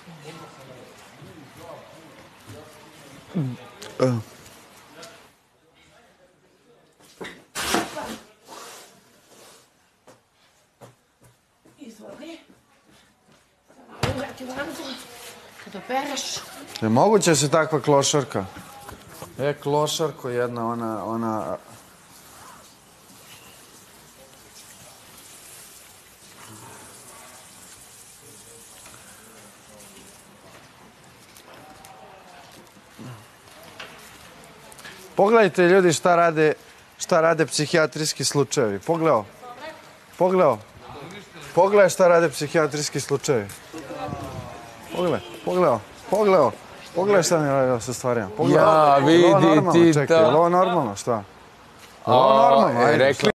Izvoli. Uvrati vanzu. Kad opereš. Je moguće se takva klošarka? Klošarko jedna, ona... Pogledajte ljudi šta rade psihijatrijski slučajevi. Pogledaj šta rade psihijatrijski slučajevi. Pogledaj šta mi radi sa stvarima. Ja, vidi ti to. Čekaj, je li ovo normalno, šta? Je li ovo normalno?